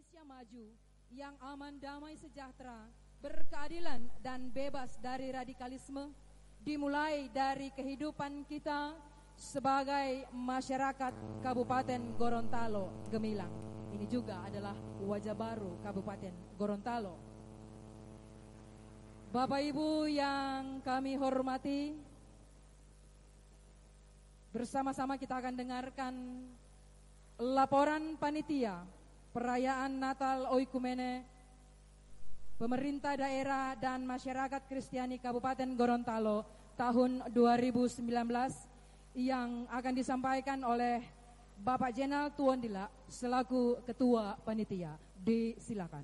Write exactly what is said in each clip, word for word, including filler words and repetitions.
Indonesia maju yang aman, damai, sejahtera, berkeadilan dan bebas dari radikalisme, dimulai dari kehidupan kita sebagai masyarakat Kabupaten Gorontalo Gemilang. Ini juga adalah wajah baru Kabupaten Gorontalo. Bapak Ibu yang kami hormati, bersama-sama kita akan dengarkan laporan panitia perayaan Natal Oikumene pemerintah daerah dan masyarakat Kristiani Kabupaten Gorontalo tahun dua ribu sembilan belas yang akan disampaikan oleh Bapak Jenal Tuondila selaku Ketua Panitia. Disilakan.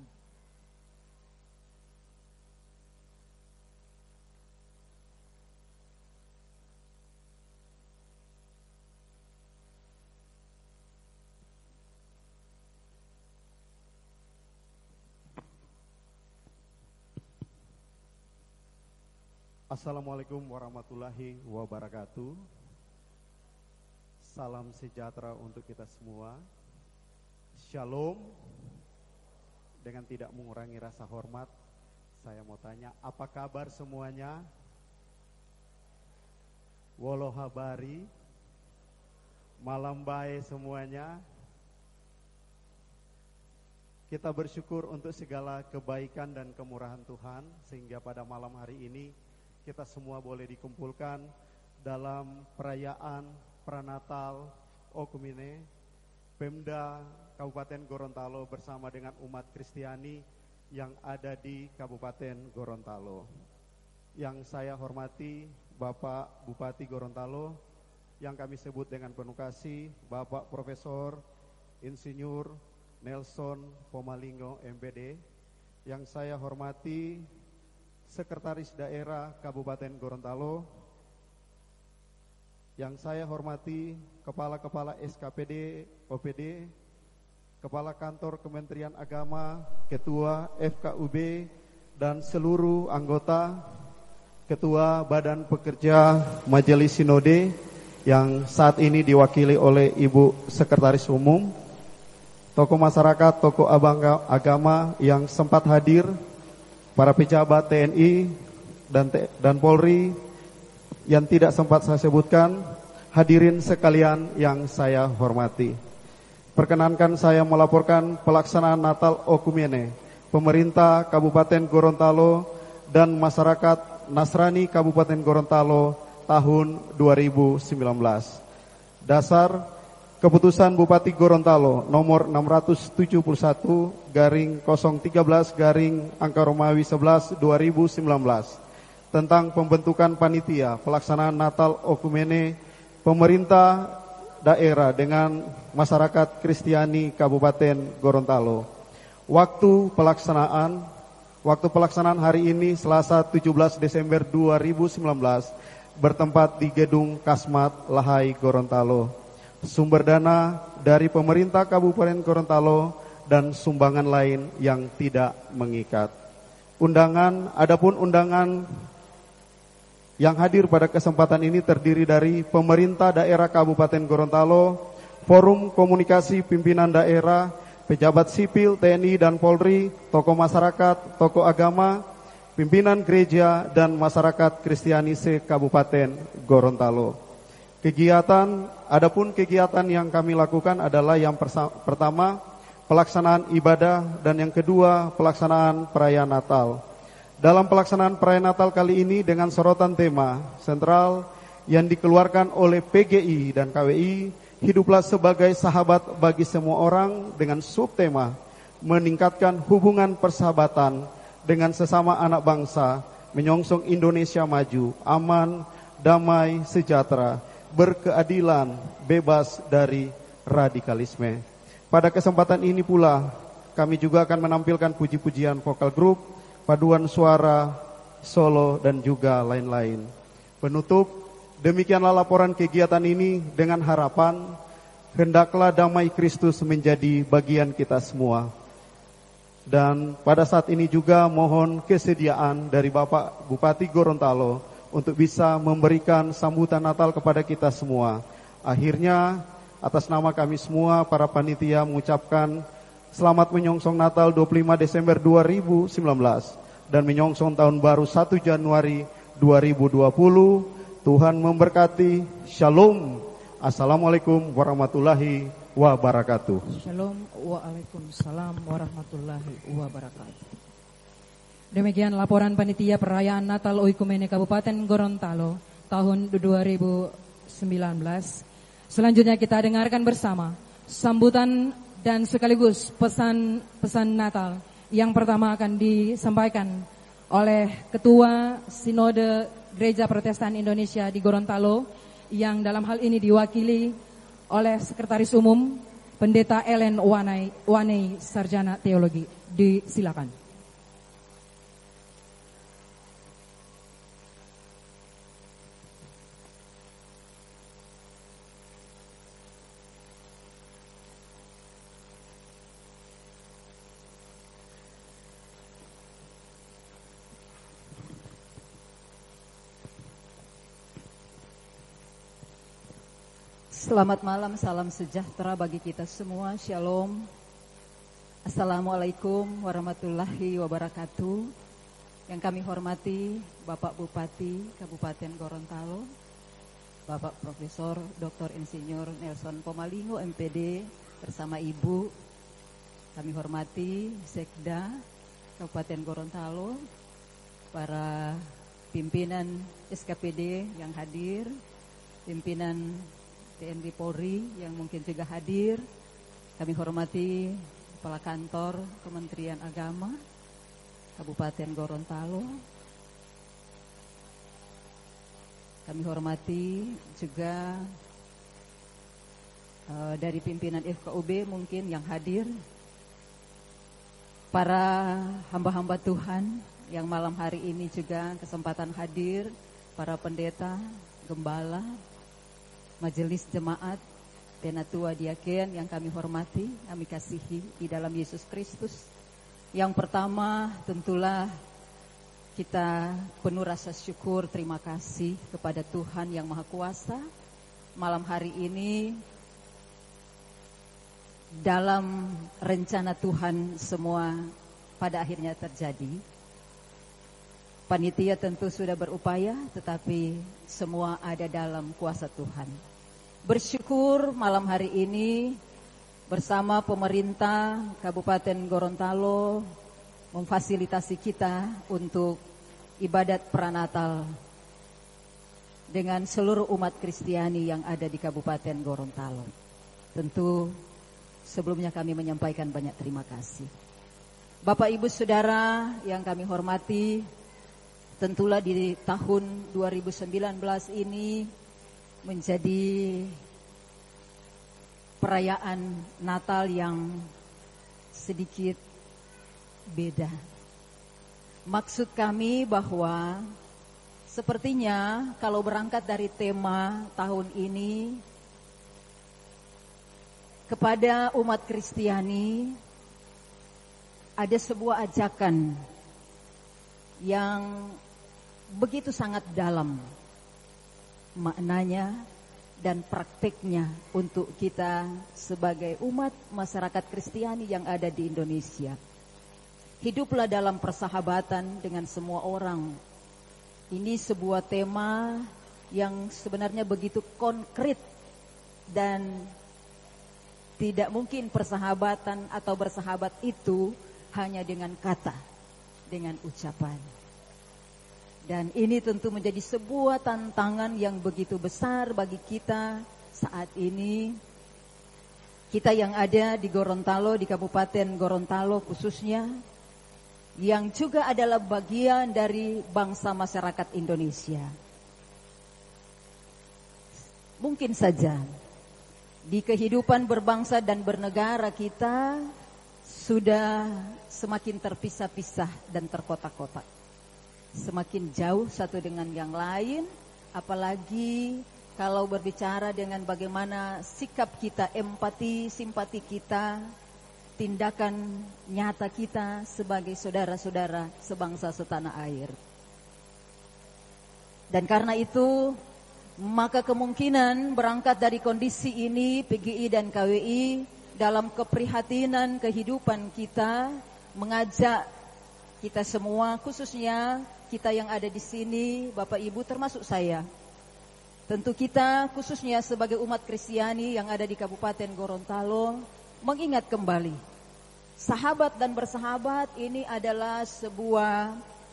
Assalamualaikum warahmatullahi wabarakatuh. Salam sejahtera untuk kita semua. Shalom. Dengan tidak mengurangi rasa hormat, saya mau tanya, apa kabar semuanya? Wolo habari, malam baik semuanya. Kita bersyukur untuk segala kebaikan dan kemurahan Tuhan, sehingga pada malam hari ini kita semua boleh dikumpulkan dalam perayaan Pranatal Oikumene Pemda Kabupaten Gorontalo bersama dengan umat Kristiani yang ada di Kabupaten Gorontalo. Yang saya hormati Bapak Bupati Gorontalo yang kami sebut dengan penuh kasih, Bapak Profesor Insinyur Nelson Pomalingo M P D. Yang saya hormati Sekretaris Daerah Kabupaten Gorontalo, yang saya hormati Kepala-Kepala S K P D, O P D, Kepala Kantor Kementerian Agama, Ketua F K U B, dan seluruh anggota, Ketua Badan Pekerja Majelis Sinode, yang saat ini diwakili oleh Ibu Sekretaris Umum, tokoh masyarakat, tokoh agama yang sempat hadir, para pejabat T N I dan, dan Polri yang tidak sempat saya sebutkan, hadirin sekalian yang saya hormati. Perkenankan saya melaporkan pelaksanaan Natal Oikumene pemerintah Kabupaten Gorontalo dan masyarakat Nasrani Kabupaten Gorontalo tahun dua ribu sembilan belas. Dasar Keputusan Bupati Gorontalo nomor enam ratus tujuh puluh satu garing nol tiga belas garing angka Romawi sebelas dua ribu sembilan belas tentang pembentukan panitia pelaksanaan Natal Oikumene pemerintah daerah dengan masyarakat Kristiani Kabupaten Gorontalo. Waktu pelaksanaan waktu pelaksanaan hari ini Selasa tujuh belas Desember dua ribu sembilan belas bertempat di Gedung Kasmat Lahai Gorontalo. Sumber dana dari pemerintah Kabupaten Gorontalo dan sumbangan lain yang tidak mengikat. Undangan, adapun undangan yang hadir pada kesempatan ini terdiri dari pemerintah daerah Kabupaten Gorontalo, forum komunikasi pimpinan daerah, pejabat sipil, T N I dan Polri, tokoh masyarakat, tokoh agama, pimpinan gereja dan masyarakat Kristiani se-Kabupaten Gorontalo. Kegiatan, adapun kegiatan yang kami lakukan adalah yang pertama pelaksanaan ibadah dan yang kedua pelaksanaan perayaan Natal. Dalam pelaksanaan perayaan Natal kali ini dengan sorotan tema sentral yang dikeluarkan oleh P G I dan K W I, hiduplah sebagai sahabat bagi semua orang, dengan subtema meningkatkan hubungan persahabatan dengan sesama anak bangsa, menyongsong Indonesia maju, aman, damai, sejahtera, berkeadilan, bebas dari radikalisme. Pada kesempatan ini pula kami juga akan menampilkan puji-pujian vokal grup, paduan suara, solo dan juga lain-lain. Penutup, demikianlah laporan kegiatan ini dengan harapan hendaklah damai Kristus menjadi bagian kita semua. Dan pada saat ini juga mohon kesediaan dari Bapak Bupati Gorontalo untuk bisa memberikan sambutan Natal kepada kita semua. Akhirnya atas nama kami semua para panitia mengucapkan Selamat menyongsong Natal dua puluh lima Desember dua ribu sembilan belas dan menyongsong Tahun Baru satu Januari dua ribu dua puluh. Tuhan memberkati. Shalom. Assalamualaikum warahmatullahi wabarakatuh. Shalom. Waalaikumsalam warahmatullahi wabarakatuh. Demikian laporan panitia perayaan Natal Oikumene Kabupaten Gorontalo tahun dua ribu sembilan belas. Selanjutnya kita dengarkan bersama sambutan dan sekaligus pesan-pesan Natal yang pertama akan disampaikan oleh Ketua Sinode Gereja Protestan Indonesia di Gorontalo yang dalam hal ini diwakili oleh Sekretaris Umum Pendeta Ellen Wanei, Wanei Sarjana Teologi. Disilakan. Selamat malam, salam sejahtera bagi kita semua. Shalom. Assalamualaikum warahmatullahi wabarakatuh. Yang kami hormati Bapak Bupati Kabupaten Gorontalo, Bapak Profesor Doktor Insinyur Nelson Pomalingo M P D bersama Ibu. Kami hormati Sekda Kabupaten Gorontalo, para pimpinan S K P D yang hadir, pimpinan T N I Polri yang mungkin juga hadir. Kami hormati Kepala Kantor Kementerian Agama Kabupaten Gorontalo. Kami hormati juga uh, dari pimpinan F K U B mungkin yang hadir. Para hamba-hamba Tuhan yang malam hari ini juga kesempatan hadir. Para pendeta, gembala, majelis jemaat, penatua diaken yang kami hormati, kami kasihi di dalam Yesus Kristus. Yang pertama tentulah kita penuh rasa syukur, terima kasih kepada Tuhan yang Maha Kuasa. Malam hari ini dalam rencana Tuhan semua pada akhirnya terjadi. Panitia tentu sudah berupaya, tetapi semua ada dalam kuasa Tuhan. Bersyukur malam hari ini bersama pemerintah Kabupaten Gorontalo memfasilitasi kita untuk ibadat pranatal dengan seluruh umat Kristiani yang ada di Kabupaten Gorontalo. Tentu sebelumnya kami menyampaikan banyak terima kasih. Bapak Ibu Saudara yang kami hormati, tentulah di tahun dua ribu sembilan belas ini menjadi perayaan Natal yang sedikit beda. Maksud kami bahwa sepertinya kalau berangkat dari tema tahun ini kepada umat Kristiani ada sebuah ajakan yang begitu sangat dalam maknanya dan prakteknya untuk kita sebagai umat masyarakat Kristiani yang ada di Indonesia. Hiduplah dalam persahabatan dengan semua orang. Ini sebuah tema yang sebenarnya begitu konkret dan tidak mungkin persahabatan atau bersahabat itu hanya dengan kata, dengan ucapan. Dan ini tentu menjadi sebuah tantangan yang begitu besar bagi kita saat ini. Kita yang ada di Gorontalo, di Kabupaten Gorontalo khususnya, yang juga adalah bagian dari bangsa masyarakat Indonesia. Mungkin saja di kehidupan berbangsa dan bernegara kita sudah semakin terpisah-pisah dan terkotak-kotak. Semakin jauh satu dengan yang lain, apalagi kalau berbicara dengan bagaimana sikap kita, empati, simpati kita, tindakan nyata kita sebagai saudara-saudara sebangsa setanah air. Dan karena itu, maka kemungkinan berangkat dari kondisi ini P G I dan K W I dalam keprihatinan kehidupan kita, mengajak kita semua, khususnya kita yang ada di sini, Bapak Ibu termasuk saya. Tentu kita khususnya sebagai umat Kristiani yang ada di Kabupaten Gorontalo, mengingat kembali, sahabat dan bersahabat ini adalah sebuah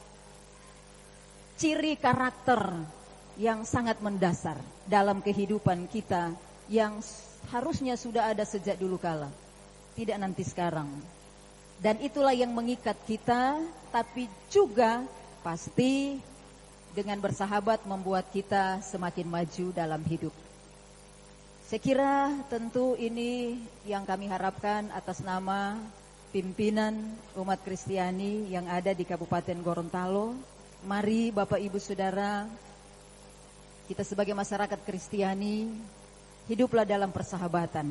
ciri karakter yang sangat mendasar dalam kehidupan kita, yang harusnya sudah ada sejak dulu kala, tidak nanti sekarang. Dan itulah yang mengikat kita, tapi juga pasti dengan bersahabat membuat kita semakin maju dalam hidup. Saya kira tentu ini yang kami harapkan atas nama pimpinan umat Kristiani yang ada di Kabupaten Gorontalo. Mari Bapak Ibu Saudara, kita sebagai masyarakat Kristiani, hiduplah dalam persahabatan.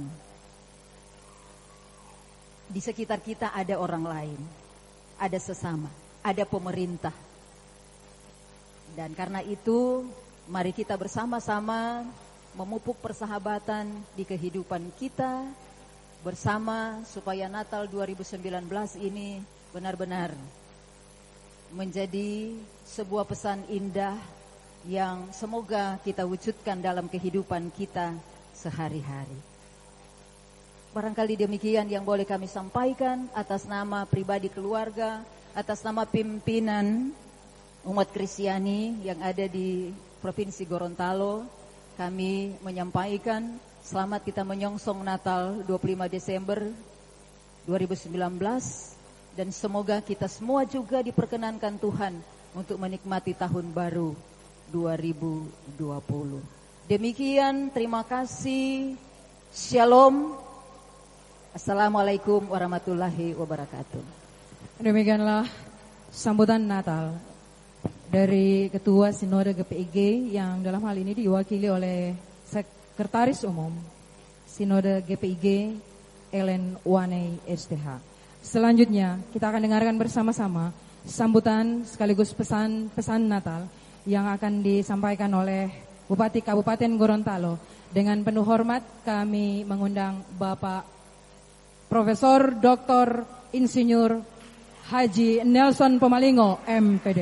Di sekitar kita ada orang lain, ada sesama, ada pemerintah. Dan karena itu, mari kita bersama-sama memupuk persahabatan di kehidupan kita bersama, supaya Natal dua ribu sembilan belas ini benar-benar menjadi sebuah pesan indah yang semoga kita wujudkan dalam kehidupan kita sehari-hari. Barangkali demikian yang boleh kami sampaikan atas nama pribadi keluarga, atas nama pimpinan umat Kristiani yang ada di Provinsi Gorontalo. Kami menyampaikan selamat kita menyongsong Natal dua puluh lima Desember dua ribu sembilan belas, dan semoga kita semua juga diperkenankan Tuhan untuk menikmati tahun baru dua ribu dua puluh. Demikian, terima kasih. Shalom. Assalamualaikum warahmatullahi wabarakatuh. Demikianlah sambutan Natal dari Ketua Sinode G P I G yang dalam hal ini diwakili oleh Sekretaris Umum Sinode G P I G, Ellen Wanei S T H. Selanjutnya kita akan dengarkan bersama-sama sambutan sekaligus pesan-pesan Natal yang akan disampaikan oleh Bupati Kabupaten Gorontalo. Dengan penuh hormat kami mengundang Bapak Profesor Doktor Insinyur Haji Nelson Pomalingo M Pd.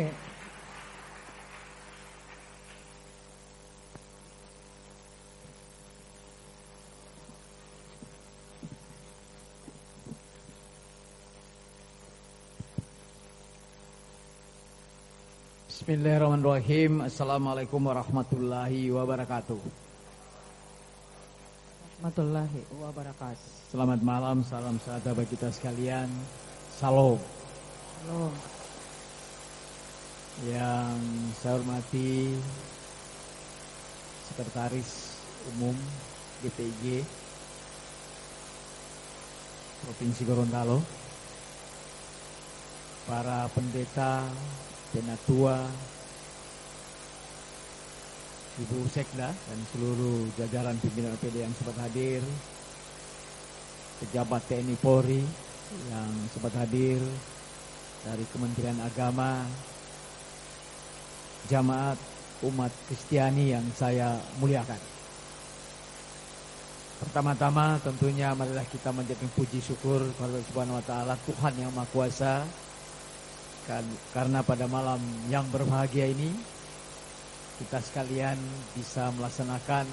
Bismillahirrahmanirrahim. Assalamualaikum warahmatullahi wabarakatuh. Warahmatullahi wabarakatuh. Selamat malam, salam sejahtera bagi kita sekalian. Salam. Halo. Yang saya hormati Sekretaris Umum G P I G Provinsi Gorontalo, para pendeta, penatua, Ibu Sekda dan seluruh jajaran pimpinan O P D yang sempat hadir, pejabat T N I Polri yang sempat hadir, dari Kementerian Agama, jamaat umat Kristiani yang saya muliakan. Pertama-tama tentunya marilah kita menjadikan puji syukur kepada Subhanahu wa taala, Tuhan yang Maha Kuasa, karena pada malam yang berbahagia ini kita sekalian bisa melaksanakan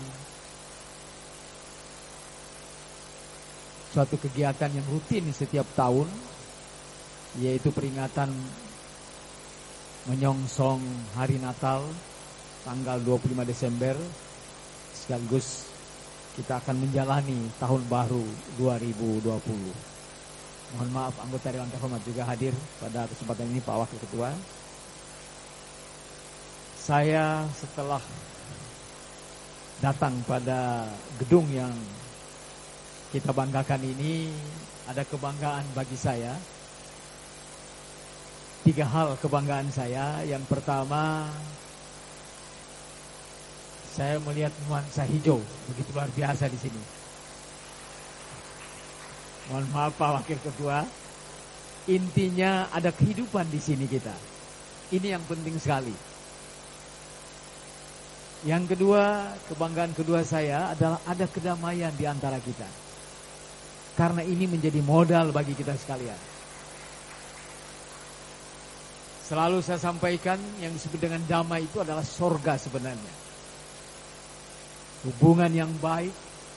suatu kegiatan yang rutin setiap tahun, yaitu peringatan menyongsong hari Natal tanggal dua puluh lima Desember, sekaligus kita akan menjalani tahun baru dua ribu dua puluh. Mohon maaf anggota Dewan Terhormat juga hadir pada kesempatan ini, Pak Wakil Ketua. Saya setelah datang pada gedung yang kita banggakan ini, ada kebanggaan bagi saya. Tiga hal kebanggaan saya. Yang pertama, saya melihat nuansa hijau begitu luar biasa di sini. Mohon maaf Pak Wakil Ketua, intinya ada kehidupan di sini kita. Ini yang penting sekali. Yang kedua, kebanggaan kedua saya adalah ada kedamaian di antara kita. Karena ini menjadi modal bagi kita sekalian. Selalu saya sampaikan yang disebut dengan damai itu adalah sorga sebenarnya. Hubungan yang baik,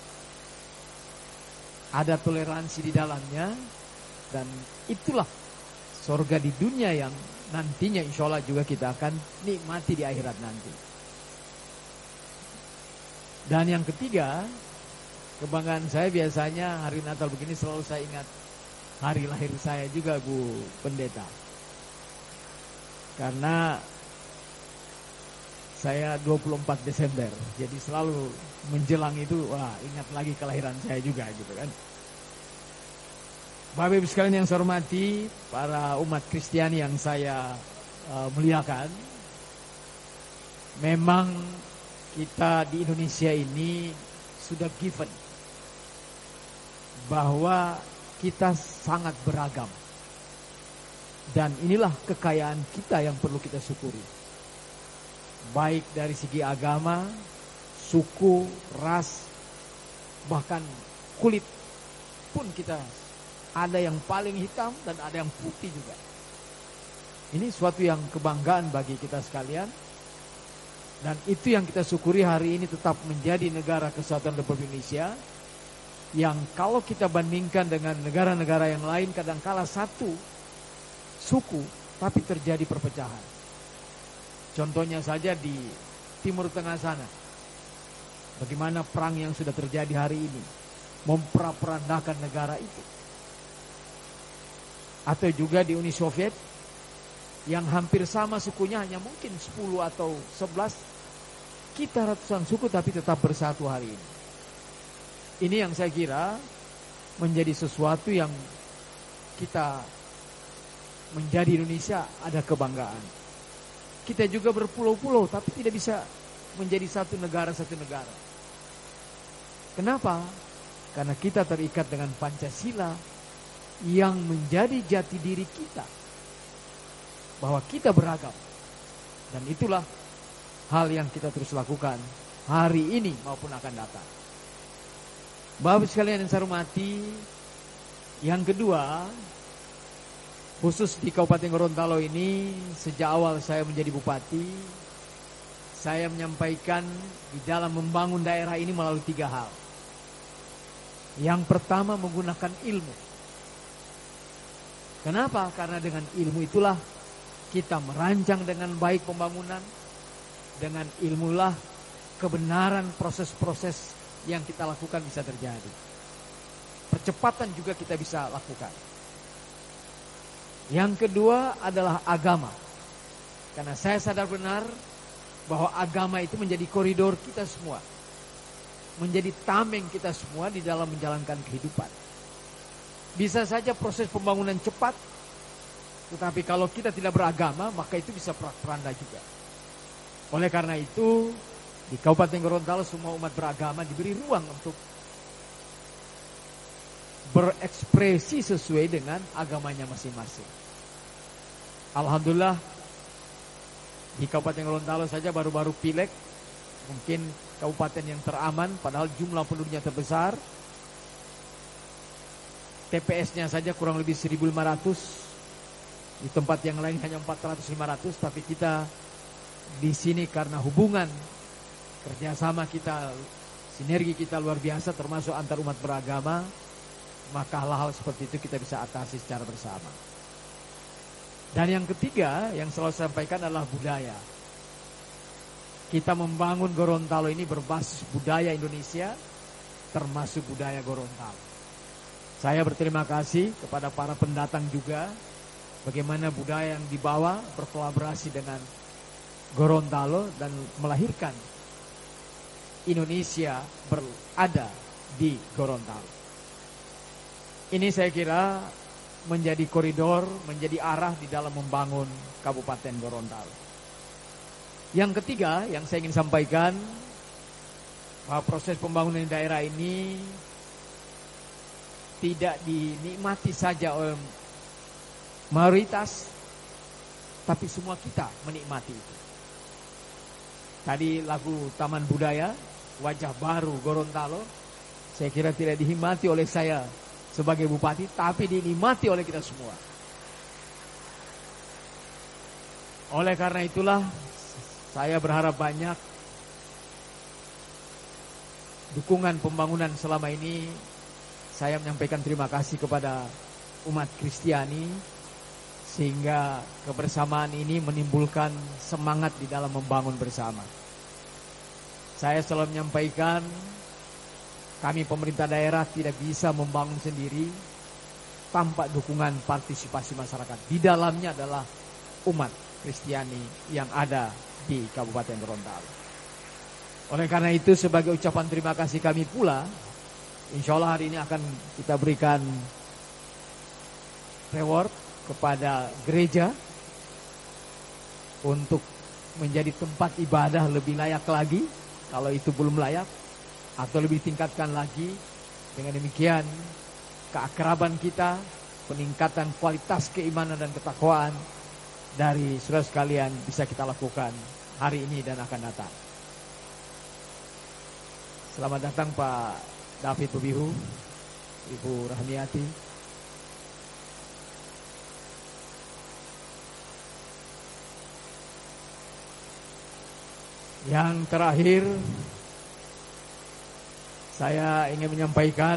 ada toleransi di dalamnya, dan itulah sorga di dunia yang nantinya insya Allah juga kita akan nikmati di akhirat nanti. Dan yang ketiga, kebanggaan saya biasanya hari Natal begini selalu saya ingat hari lahir saya juga, Bu Pendeta. Karena saya dua puluh empat Desember, jadi selalu menjelang itu, wah ingat lagi kelahiran saya juga gitu kan. Bapak Ibu sekalian yang saya hormati, para umat Kristiani yang saya uh, muliakan, memang kita di Indonesia ini sudah given bahwa kita sangat beragam. Dan inilah kekayaan kita yang perlu kita syukuri. Baik dari segi agama, suku, ras, bahkan kulit pun kita ada yang paling hitam dan ada yang putih juga. Ini suatu yang kebanggaan bagi kita sekalian. Dan itu yang kita syukuri hari ini tetap menjadi negara kesatuan Republik Indonesia. Yang kalau kita bandingkan dengan negara-negara yang lain kadangkala satu suku tapi terjadi perpecahan. Contohnya saja di Timur Tengah sana. Bagaimana perang yang sudah terjadi hari ini memperandakan negara itu. Atau juga di Uni Soviet yang hampir sama sukunya, hanya mungkin sepuluh atau sebelas. Kita ratusan suku tapi tetap bersatu hari ini. Ini yang saya kira menjadi sesuatu yang kita menjadi Indonesia ada kebanggaan. Kita juga berpulau-pulau tapi tidak bisa menjadi satu negara satu negara. Kenapa? Karena kita terikat dengan Pancasila yang menjadi jati diri kita. Bahwa kita beragam. Dan itulah hal yang kita terus lakukan hari ini maupun akan datang. Bapak sekalian yang saya hormati, yang kedua, khusus di Kabupaten Gorontalo ini, sejak awal saya menjadi bupati, saya menyampaikan di dalam membangun daerah ini melalui tiga hal. Yang pertama menggunakan ilmu. Kenapa? Karena dengan ilmu itulah kita merancang dengan baik pembangunan. Dengan ilmulah kebenaran proses-proses yang kita lakukan bisa terjadi. Percepatan juga kita bisa lakukan. Yang kedua adalah agama. Karena saya sadar benar bahwa agama itu menjadi koridor kita semua. Menjadi tameng kita semua di dalam menjalankan kehidupan. Bisa saja proses pembangunan cepat, tetapi kalau kita tidak beragama, maka itu bisa perak-peranda juga. Oleh karena itu, di Kabupaten Gorontalo semua umat beragama diberi ruang untuk berekspresi sesuai dengan agamanya masing-masing. Alhamdulillah di Kabupaten Gorontalo saja baru-baru pileg, mungkin kabupaten yang teraman padahal jumlah penduduknya terbesar. T P S-nya saja kurang lebih seribu lima ratus. Di tempat yang lain hanya empat ratus lima ratus, tapi kita di sini karena hubungan kerjasama kita, sinergi kita luar biasa termasuk antar umat beragama, maka hal-hal seperti itu kita bisa atasi secara bersama. Dan yang ketiga yang selalu saya sampaikan adalah budaya. Kita membangun Gorontalo ini berbasis budaya Indonesia, termasuk budaya Gorontalo. Saya berterima kasih kepada para pendatang juga, bagaimana budaya yang dibawa berkolaborasi dengan Gorontalo dan melahirkan Indonesia berada di Gorontalo. Ini saya kira menjadi koridor, menjadi arah di dalam membangun Kabupaten Gorontalo. Yang ketiga yang saya ingin sampaikan, bahwa proses pembangunan daerah ini tidak dinikmati saja oleh mayoritas, tapi semua kita menikmati itu. Tadi lagu Taman Budaya, Wajah Baru Gorontalo, saya kira tidak dinikmati oleh saya sebagai bupati, tapi dinikmati oleh kita semua. Oleh karena itulah saya berharap banyak dukungan pembangunan selama ini. Saya menyampaikan terima kasih kepada umat Kristiani, sehingga kebersamaan ini menimbulkan semangat di dalam membangun bersama. Saya selalu menyampaikan, kami pemerintah daerah tidak bisa membangun sendiri tanpa dukungan partisipasi masyarakat. Di dalamnya adalah umat Kristiani yang ada di Kabupaten Gorontalo. Oleh karena itu, sebagai ucapan terima kasih kami pula, insya Allah hari ini akan kita berikan reward kepada gereja untuk menjadi tempat ibadah lebih layak lagi, kalau itu belum layak, atau lebih tingkatkan lagi. Dengan demikian, keakraban kita, peningkatan kualitas keimanan dan ketakwaan dari saudara sekalian bisa kita lakukan hari ini dan akan datang. Selamat datang Pak David Bobihu, Ibu Rahmiati. Yang terakhir, saya ingin menyampaikan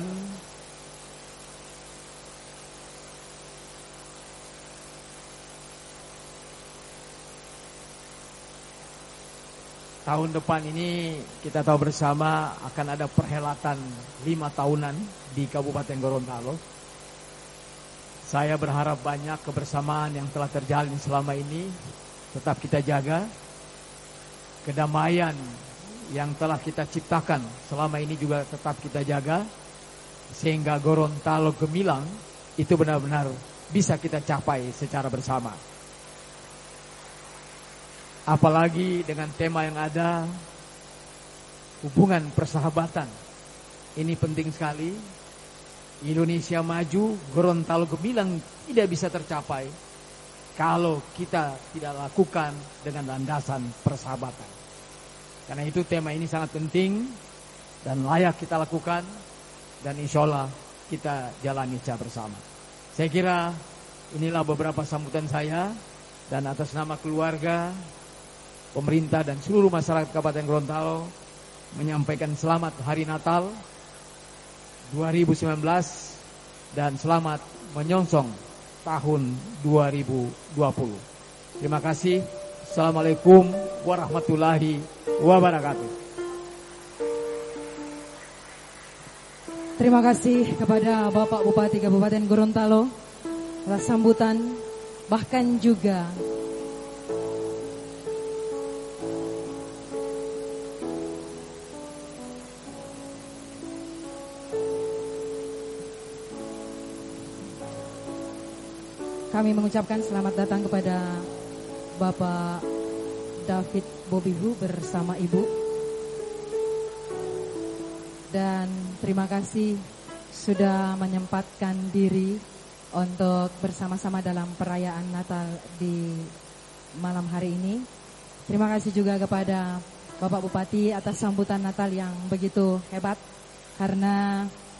tahun depan ini kita tahu bersama akan ada perhelatan lima tahunan di Kabupaten Gorontalo. Saya berharap banyak kebersamaan yang telah terjalin selama ini tetap kita jaga. Kedamaian yang telah kita ciptakan selama ini juga tetap kita jaga. Sehingga Gorontalo gemilang itu benar-benar bisa kita capai secara bersama. Apalagi dengan tema yang ada, hubungan persahabatan. Ini penting sekali. Indonesia maju, Gorontalo gemilang tidak bisa tercapai kalau kita tidak lakukan dengan landasan persahabatan. Karena itu tema ini sangat penting dan layak kita lakukan, dan insya Allah kita jalani secara bersama. Saya kira inilah beberapa sambutan saya, dan atas nama keluarga, pemerintah dan seluruh masyarakat Kabupaten Gorontalo menyampaikan selamat Hari Natal dua ribu sembilan belas dan selamat menyongsong tahun dua ribu dua puluh. Terima kasih. Assalamualaikum warahmatullahi wabarakatuh. Terima kasih kepada Bapak Bupati Kabupaten Gorontalo atas sambutan, bahkan juga kami mengucapkan selamat datang kepada Bapak David Bobihu bersama Ibu. Dan terima kasih sudah menyempatkan diri untuk bersama-sama dalam perayaan Natal di malam hari ini. Terima kasih juga kepada Bapak Bupati atas sambutan Natal yang begitu hebat. Karena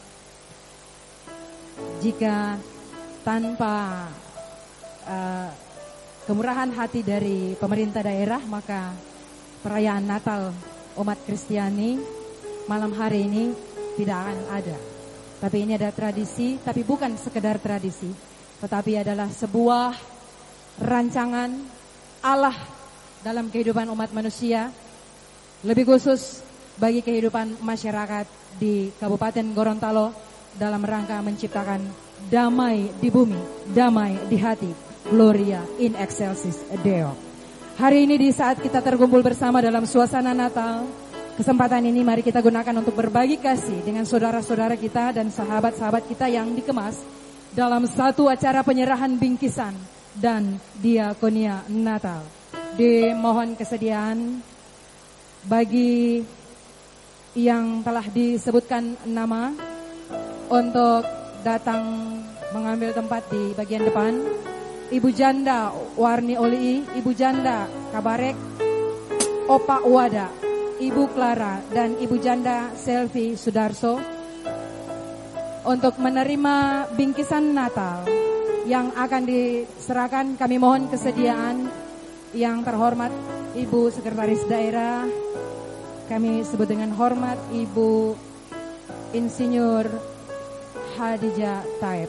jika tanpa uh, kemurahan hati dari pemerintah daerah, maka perayaan Natal umat Kristiani malam hari ini tidak akan ada. Tapi ini ada tradisi, tapi bukan sekedar tradisi, tetapi adalah sebuah rancangan Allah dalam kehidupan umat manusia, lebih khusus bagi kehidupan masyarakat di Kabupaten Gorontalo dalam rangka menciptakan damai di bumi, damai di hati. Gloria in excelsis Deo. Hari ini di saat kita terkumpul bersama dalam suasana Natal, kesempatan ini mari kita gunakan untuk berbagi kasih dengan saudara-saudara kita dan sahabat-sahabat kita yang dikemas dalam satu acara penyerahan bingkisan dan diakonia Natal. Dimohon kesediaan bagi yang telah disebutkan nama untuk datang mengambil tempat di bagian depan. Ibu Janda Warni Oli, Ibu Janda Kabarek, Opa Wada, Ibu Clara, dan Ibu Janda Selvi Sudarso. untuk menerima bingkisan Natal yang akan diserahkan. Kami mohon kesediaan yang terhormat Ibu Sekretaris Daerah, kami sebut dengan hormat Ibu Insinyur Khadijah Thaib.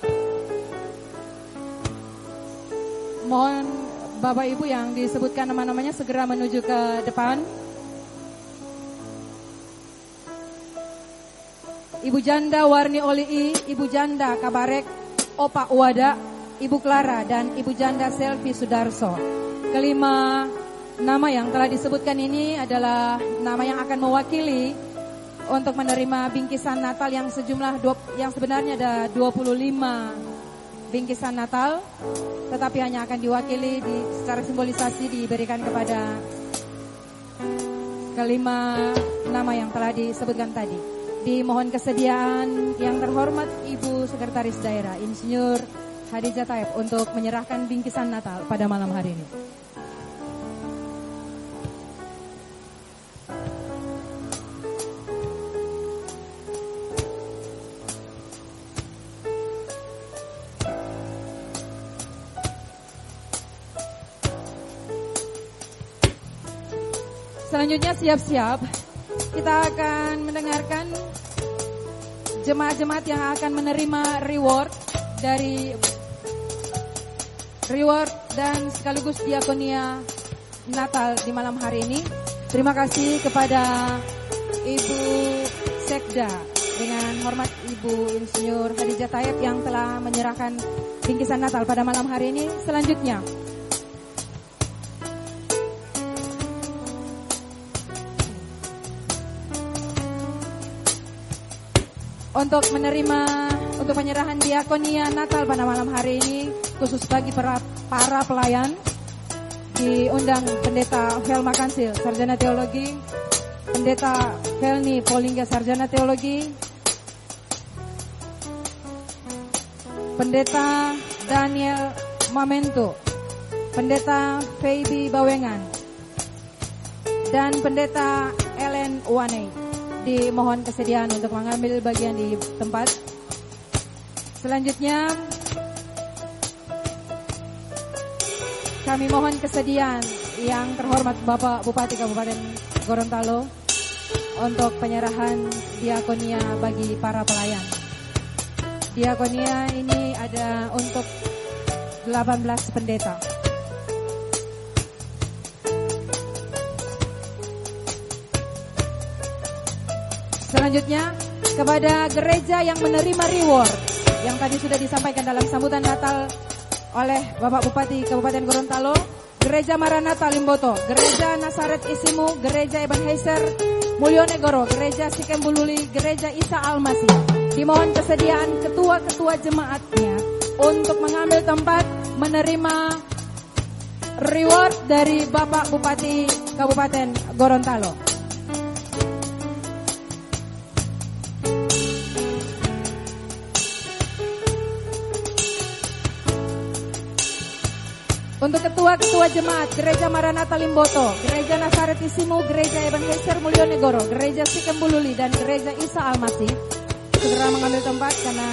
Mohon Bapak Ibu yang disebutkan nama-namanya segera menuju ke depan. Ibu Janda Warni Olii, Ibu Janda Kabarek Opa Wada, Ibu Clara dan Ibu Janda Selvi Sudarso. Kelima nama yang telah disebutkan ini adalah nama yang akan mewakili untuk menerima bingkisan Natal yang sejumlah dua, yang sebenarnya ada dua puluh lima bingkisan Natal, tetapi hanya akan diwakili di, secara simbolisasi diberikan kepada kelima nama yang telah disebutkan tadi. Dimohon kesediaan yang terhormat Ibu Sekretaris Daerah Insinyur Khadijah Thaib untuk menyerahkan bingkisan Natal pada malam hari ini. Selanjutnya siap-siap, kita akan mendengarkan jemaat-jemaat yang akan menerima reward dari reward dan sekaligus diakonia Natal di malam hari ini. Terima kasih kepada Ibu Sekda dengan hormat Ibu Insinyur Khadijah Thaib yang telah menyerahkan bingkisan Natal pada malam hari ini. Selanjutnya untuk menerima untuk penyerahan diakonia Natal pada malam hari ini khusus bagi para, para pelayan, diundang Pendeta Velma Kansil, Sarjana Teologi, Pendeta Velni Polingga, Sarjana Teologi, Pendeta Daniel Mamento, Pendeta Feby Bawengan, dan Pendeta Ellen Wane. Dimohon kesediaan untuk mengambil bagian di tempat. Selanjutnya kami mohon kesediaan yang terhormat Bapak Bupati Kabupaten Gorontalo untuk penyerahan diakonia bagi para pelayan. Diakonia ini ada untuk delapan belas pendeta. Selanjutnya kepada gereja yang menerima reward yang tadi sudah disampaikan dalam sambutan Natal oleh Bapak Bupati Kabupaten Gorontalo, Gereja Maranatha Limboto, Gereja Nazaret Isimu, Gereja Ebenezer Mulyonego, Gereja Sikembululi, Gereja Isa Almasih. Dimohon kesediaan ketua-ketua jemaatnya untuk mengambil tempat menerima reward dari Bapak Bupati Kabupaten Gorontalo. Untuk ketua-ketua jemaat Gereja Maranatha Limboto, Gereja Nazaret Isimu, Gereja Ebenezer Mulyonego, Gereja Sikembululi, dan Gereja Isa Almasih segera mengambil tempat karena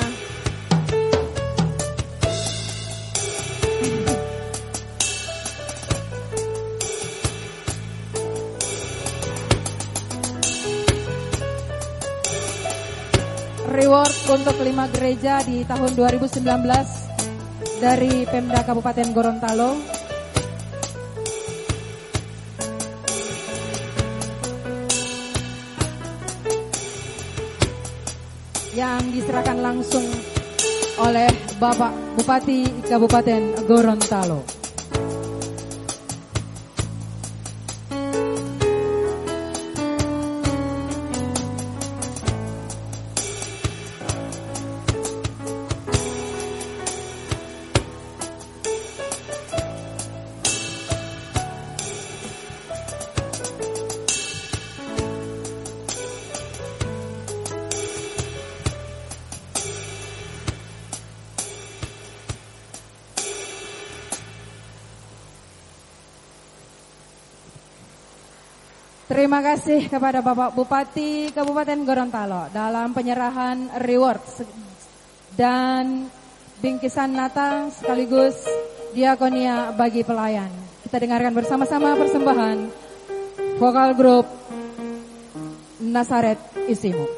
reward untuk lima gereja di tahun dua ribu sembilan belas dari Pemda Kabupaten Gorontalo. Yang diserahkan langsung oleh Bapak Bupati Kabupaten Gorontalo. Terima kasih kepada Bapak Bupati Kabupaten Gorontalo dalam penyerahan reward dan bingkisan Natal sekaligus diakonia bagi pelayan. Kita dengarkan bersama-sama persembahan vokal grup Nasaret Isimu.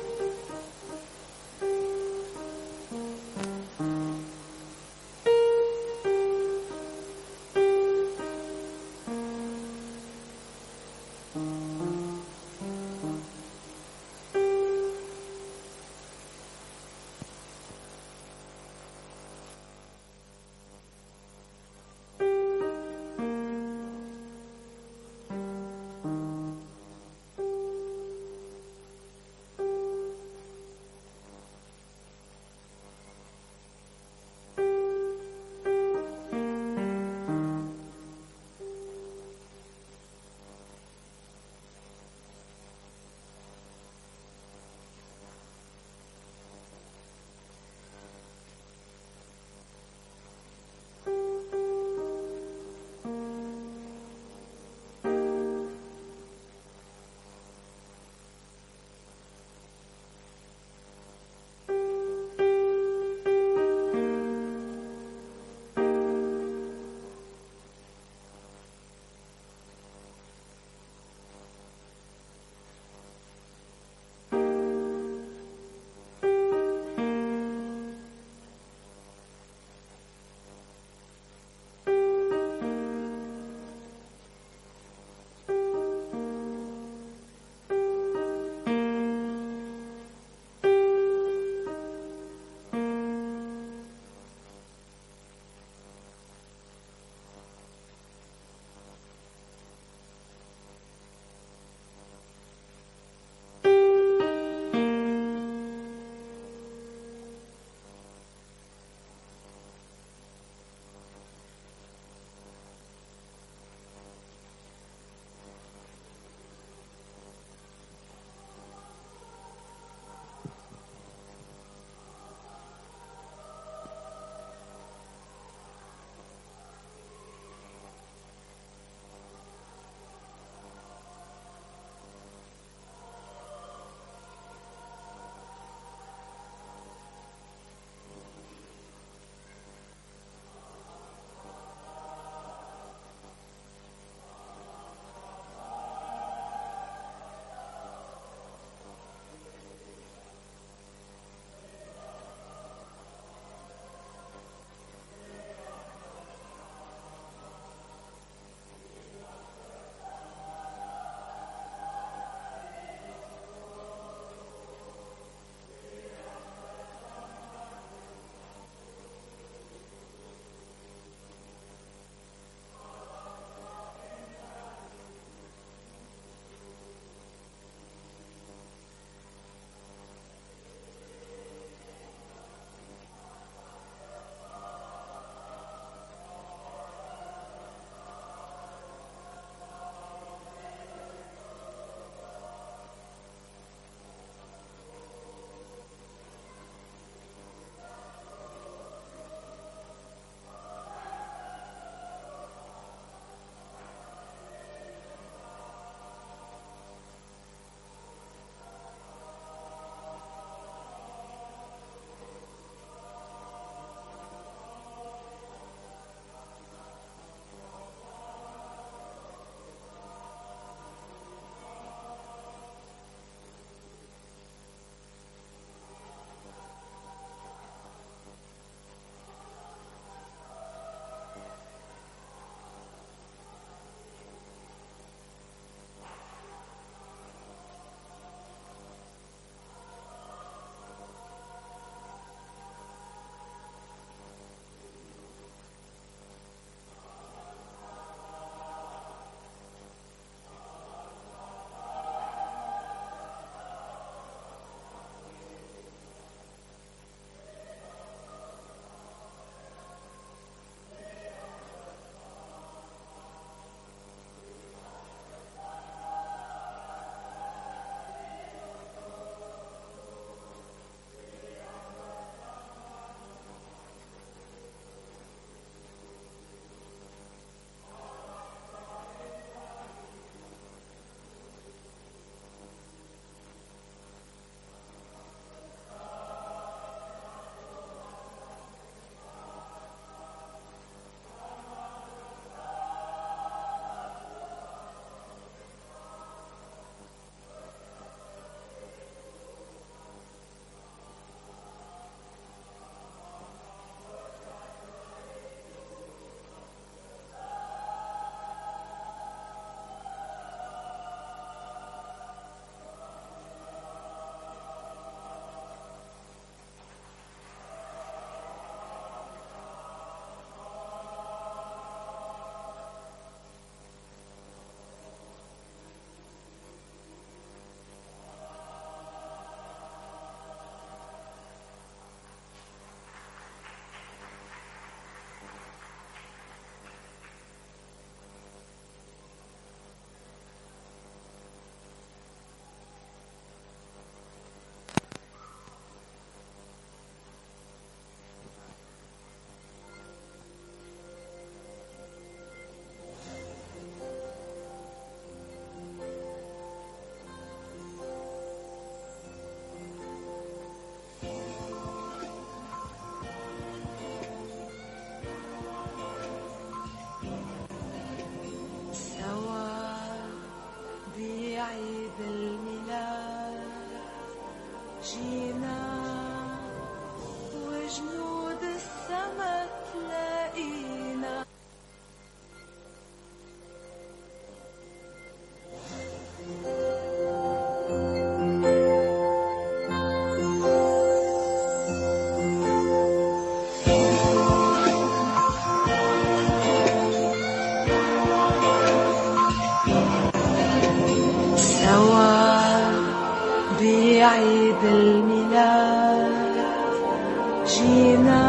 الميلاد جينا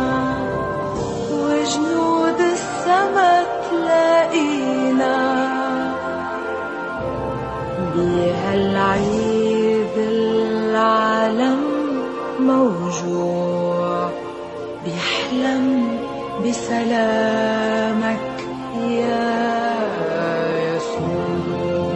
وجنود السما تلاقينا بهالعيد العالم موجوع بيحلم بسلامك يا يسوع.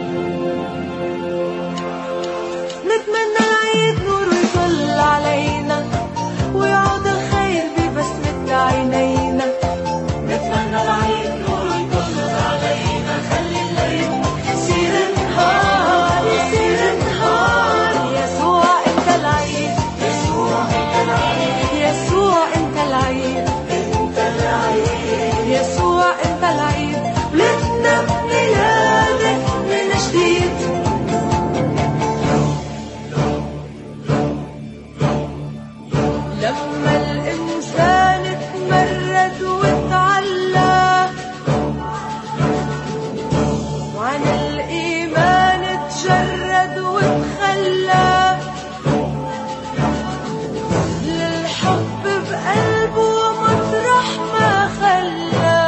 نتمنى العيد نور يطل علينا ويعود الخير ببسمة عينينا. نتمنى العيد نور يطل علينا خلي الليل يصير نهار يصير نهار. يسوع انت العيد يسوع انت العيد يسوع انت العيد انت العيد يسوع انت العيد. ولدنا بميلادك من جديد. لما الإنسان تمرد وتعلى وعن الإيمان تجرد وتخلى للحب بقلبه مطرح ما خلى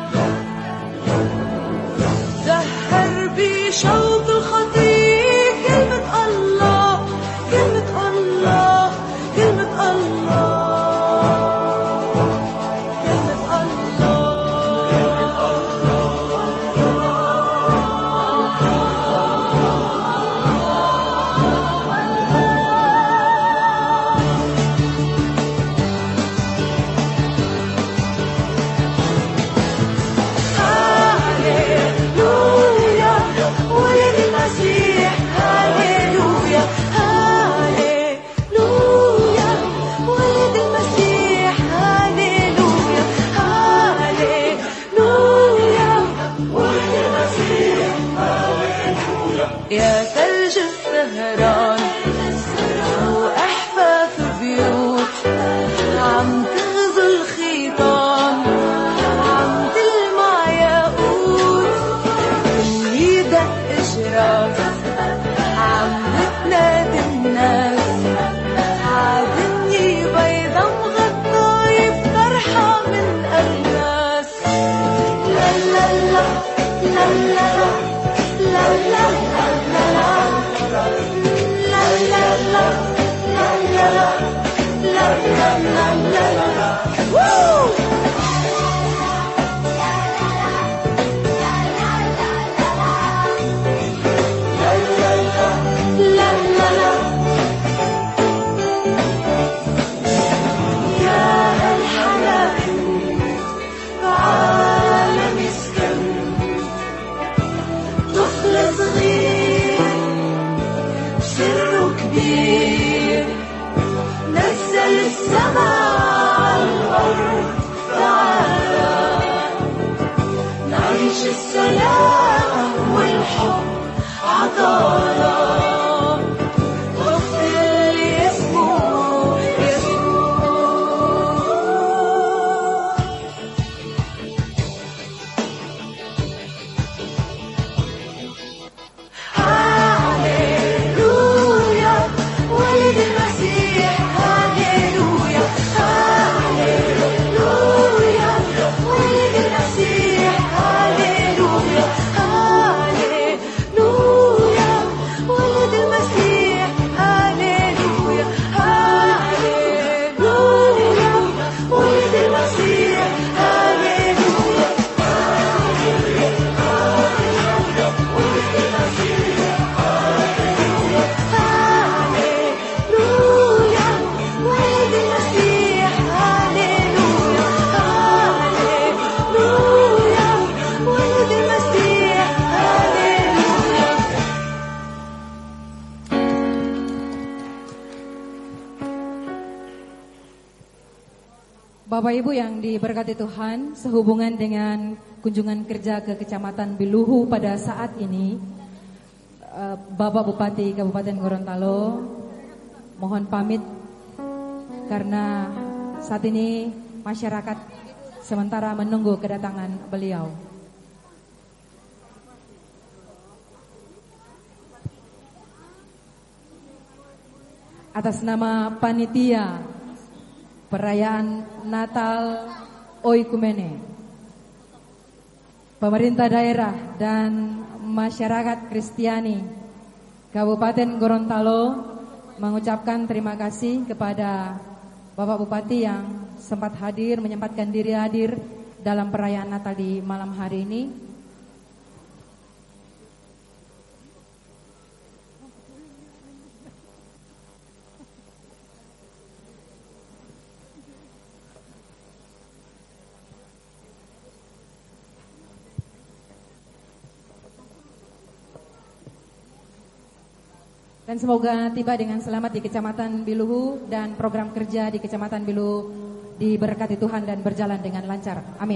زهر بشوق الخطية كلمة الله كلمة الله كلمة الله كلمة هاليلويا ولد المسيح. هاليلويا هاليلويا ولد المسيح. هاليلويا هاليلويا ولد المسيح. هاليلويا يا ثلج السهران وأحفاف بيوت عم تغزو الخيطان عم تلمع ياقوت يدق إشراق عم بتنادي الناس عادني بيضة مغطاية بطرحة من ألماس. لا لا لا لا لا لا لا لا لا لا لا لا لا لا لا لا لا. Woo! لا لا لا يا هالحنان بعالم يسكن طفل صغير سره كبير نزل السماء على الأرض. تعالى نعيش السلام والحب عطانا طفل اللي اسمه يسوع. هاليلويا ولد المسيح. هاليلويا هاليلويا ولد المسيح. هاليلويا هاليلويا ولد المسيح. هاليلويا هاليلويا ولد المسيح. هاليلويا هاليلويا ولد المسيح. هاليلويا هاليلويا ولد المسيح. هاليلويا. Bapak Ibu yang diberkati Tuhan, sehubungan dengan kunjungan kerja ke Kecamatan Biluhu pada saat ini, eh, Bapak Bupati Kabupaten Gorontalo mohon pamit karena saat ini masyarakat sementara menunggu kedatangan beliau. atas nama panitia perayaan Natal Oikumene, pemerintah daerah dan masyarakat Kristiani Kabupaten Gorontalo mengucapkan terima kasih kepada Bapak Bupati yang sempat hadir, menyempatkan diri hadir dalam perayaan Natal di malam hari ini. Dan semoga tiba dengan selamat di Kecamatan Biluhu dan program kerja di Kecamatan Biluhu diberkati Tuhan dan berjalan dengan lancar. Amin.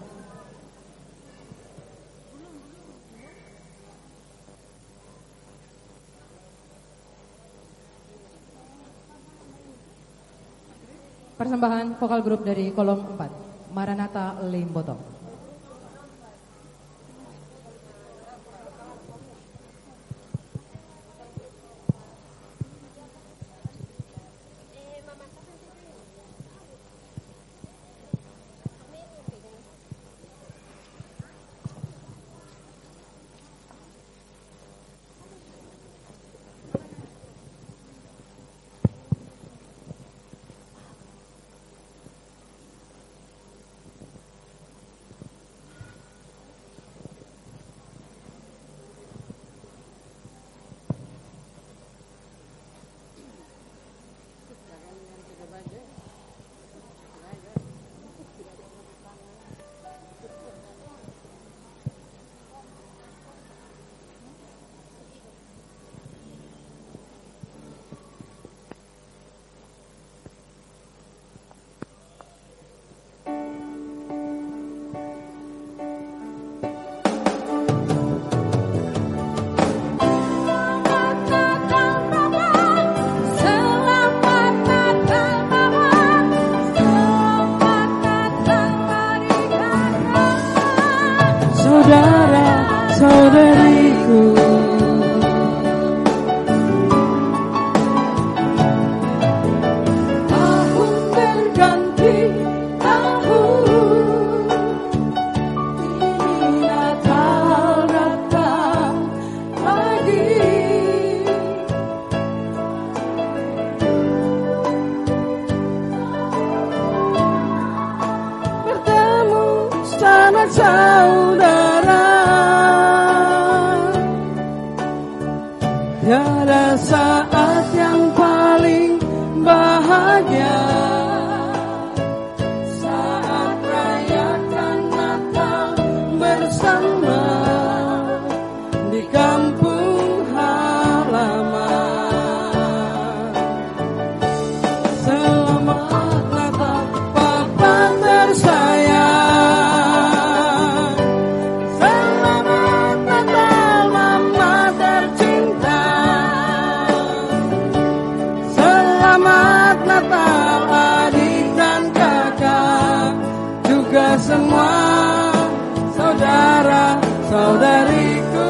Persembahan vokal grup dari kolom empat, Maranatha Limboto. Tiada saat yang paling bahagia saat rayakan Natal bersama di kampung halaman. Selamat Natal Papa tersayang, selamat Natal Mama tercinta, selamat Natal adik dan kakak, juga semua saudara-saudariku.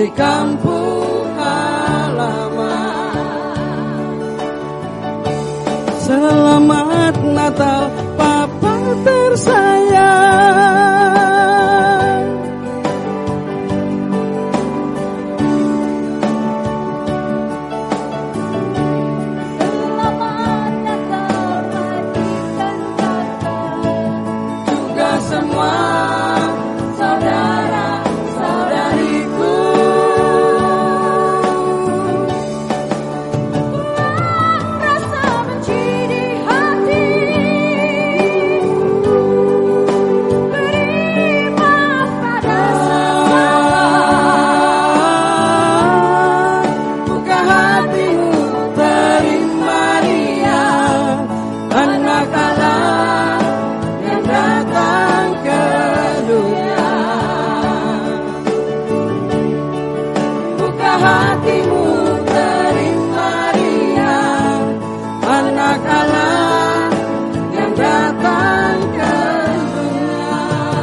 di kampung halaman. Selamat Natal Papa tersayang. Selamat Natal adik dan kakak, Juga semua saudara-saudariku. rasa benci di hati, beri maaf pada Buka hatimu, terima Dia, Anak Allah yang datang ke dunia. Buka hatimu, terima Dia, Anak Allah yang datang ke dunia.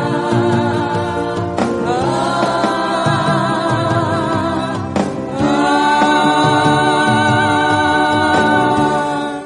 Ah, ah.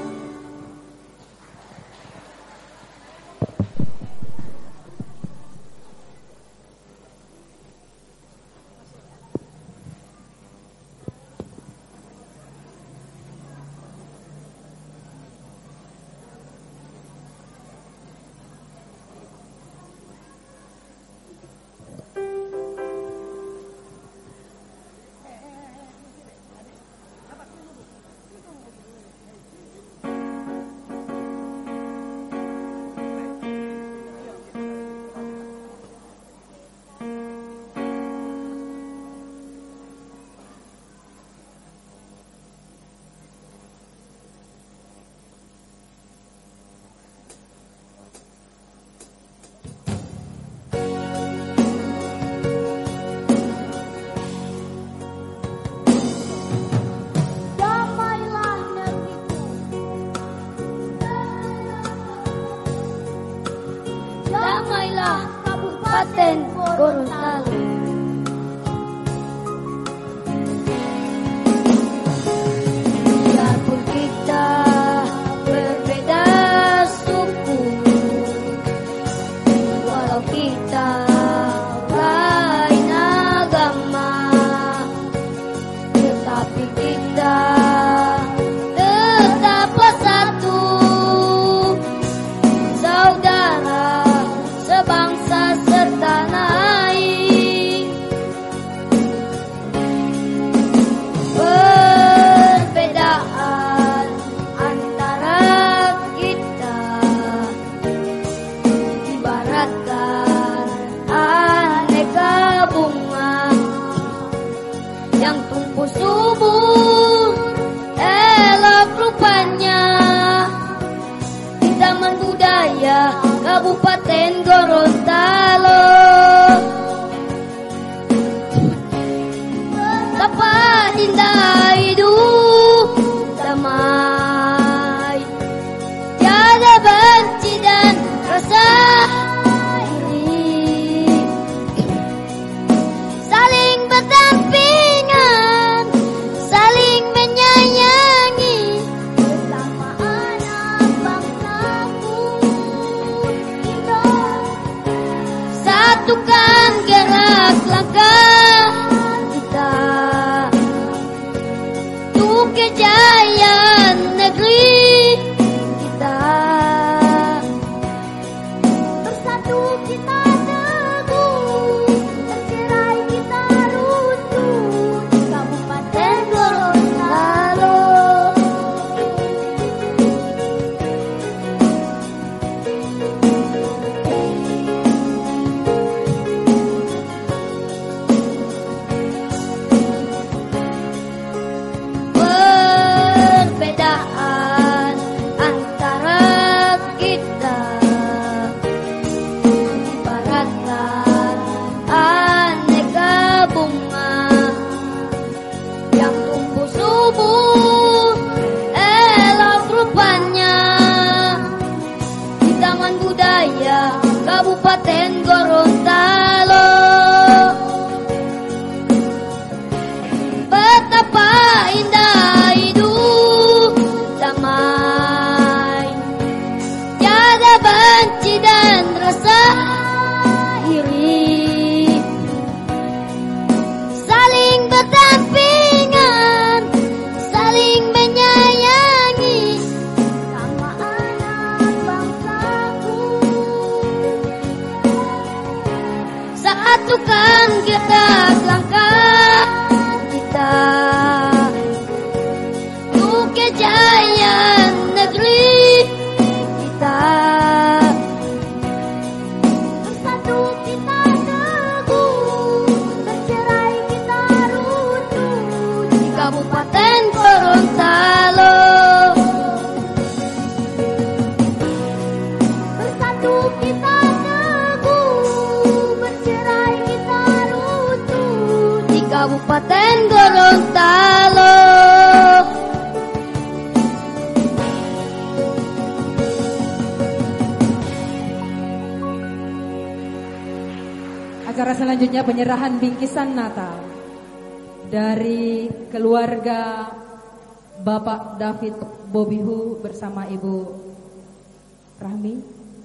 damailah negeriku, damailah Kabupaten Gorontalo. Biarpun kita berbeda suku, walau kita lain agama, tetapi kita tetaplah satu, saudara sebangsa setanah air. Perbedaan antara kita ibaratkan aneka bunga yang tumbuh subur, elok rupanya di Taman Budaya Kabupaten Gorontalo. Betapa indah hidup damai, tiada benci dan rasa iri, saling berdampingan, saling menyayangi, bersama anak bangsaku Indo. Satukan gerak langkah kita untuk kejayaan negeri kita. Bersatu kita teguh, tercerai kita runtuh di Kabupaten Gorontalo. Perbedaan antara kita ibaratkan aneka bunga yang tumbuh subur, elok rupanya di Taman Budaya Kabupaten Gorontalo. dan rasa iri, saling berdampingan, saling menyayangi sama anak bangsaku. Satukan kita langkah kita untuk kejayaan negeri kita. Bersatu kita teguh, bercerai kita rukun di Kabupaten Gorontalo. Bersatu kita teguh, bercerai kita rukun di Kabupaten Gorontalo. Acara selanjutnya penyerahan bingkisan Natal dari keluarga Bapak David Bobihu bersama Ibu Rahmi.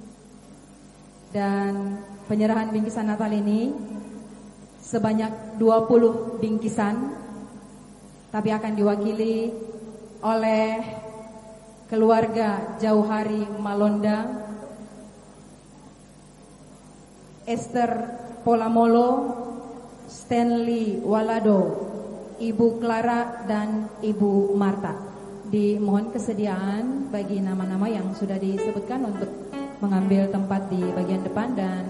Dan penyerahan bingkisan Natal ini sebanyak dua puluh bingkisan, tapi akan diwakili oleh keluarga Jauhari Malonda, Esther Polamolo, Stanley Walado, Ibu Clara dan Ibu Marta. Dimohon kesediaan bagi nama-nama yang sudah disebutkan untuk mengambil tempat di bagian depan dan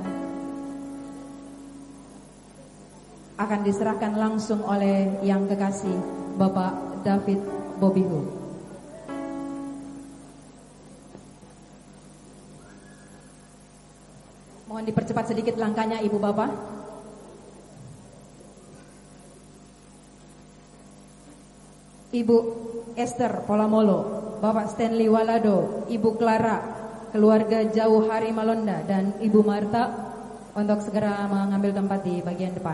akan diserahkan langsung oleh yang kekasih Bapak David Bobihu. Mohon dipercepat sedikit langkahnya Ibu Bapak. Ibu Esther Polamolo, Bapak Stanley Walado, Ibu Clara, keluarga Jauhari Malonda dan Ibu Marta untuk segera mengambil tempat di bagian depan.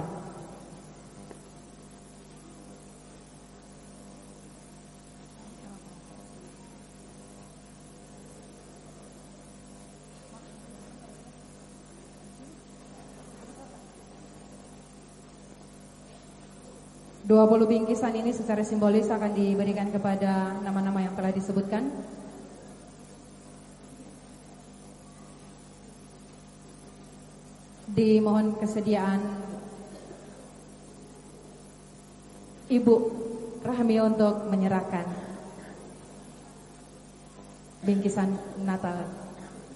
Dua puluh bingkisan ini secara simbolis akan diberikan kepada nama-nama yang telah disebutkan. Dimohon kesediaan Ibu Rahmi untuk menyerahkan bingkisan Natal.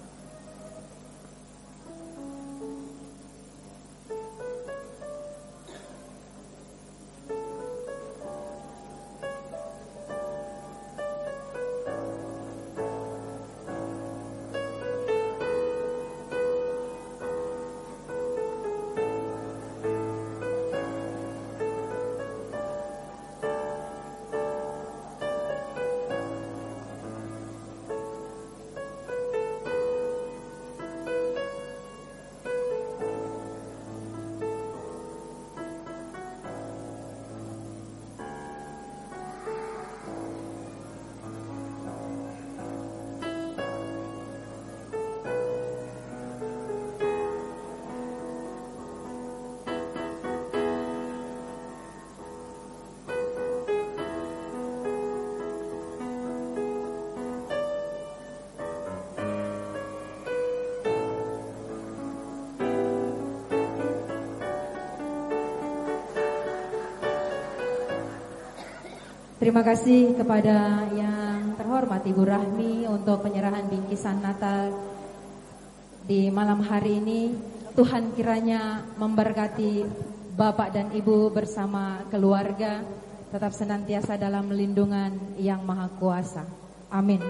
Terima kasih kepada yang terhormat Ibu Rahmi untuk penyerahan bingkisan Natal di malam hari ini. Tuhan kiranya memberkati Bapak dan Ibu bersama keluarga tetap senantiasa dalam lindungan Yang Maha Kuasa. Amin.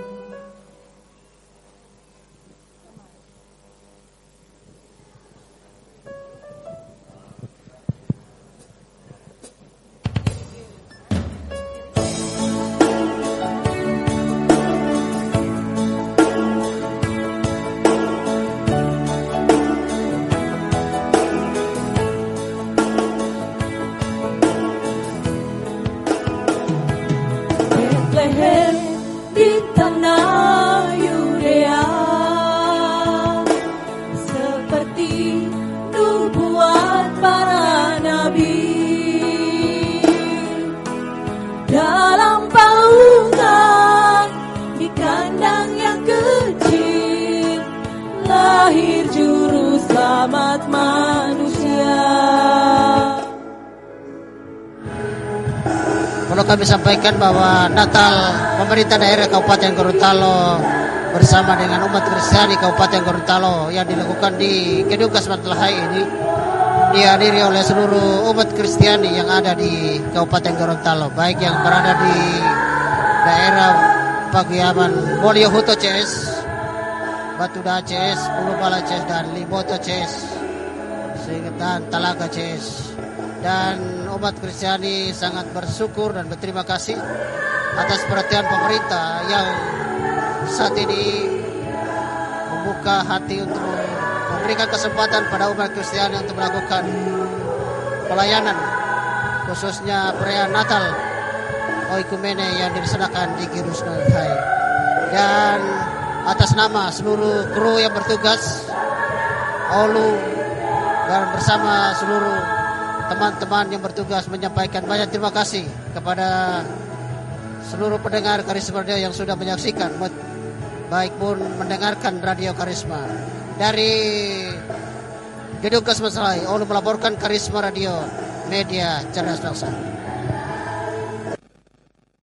Di tanah lahir juru selamat manusia. Perlu kami sampaikan bahwa Natal pemerintah daerah Kabupaten Gorontalo bersama dengan umat Kristiani Kabupaten Gorontalo yang dilakukan di Gedung Kasmat Lahai ini dihadiri oleh seluruh umat Kristiani yang ada di Kabupaten Gorontalo, baik yang berada di daerah Pagiaman Mulyohuto C S, Batuda C S, Pulubala C S, dan Limboto C S, dan Talaga C S. Dan umat Kristiani sangat bersyukur dan berterima kasih atas perhatian pemerintah yang saat ini membuka hati untuk memberikan kesempatan pada umat Kristiani untuk melakukan pelayanan, khususnya perayaan Natal Oikumene yang dilaksanakan di Girus Nalhai. Dan atas nama seluruh kru yang bertugas, Olu, dan bersama seluruh teman-teman yang bertugas menyampaikan banyak terima kasih kepada seluruh pendengar Karisma Radio yang sudah menyaksikan, baik pun mendengarkan Radio Karisma. Dari Gedung Kasmat Lahai, Olu melaporkan Karisma Radio, media cerdas bangsa.